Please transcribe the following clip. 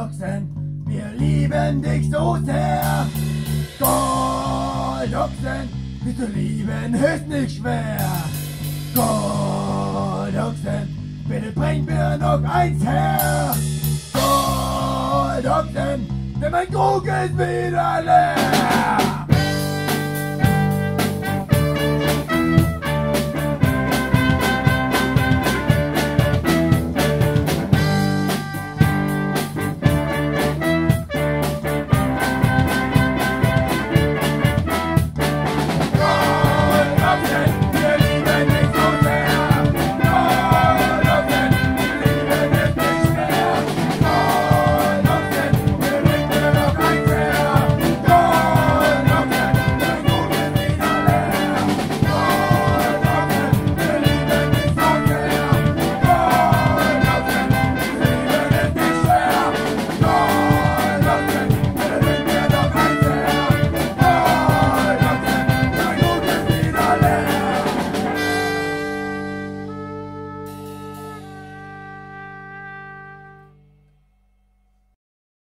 Ochsen, wir lieben dich so sehr. Gold Ochsen, dich zu lieben ist nicht schwer. Gold Ochsen, bitte bring mir noch eins her. Gold Ochsen, denn mein Krug ist wieder leer.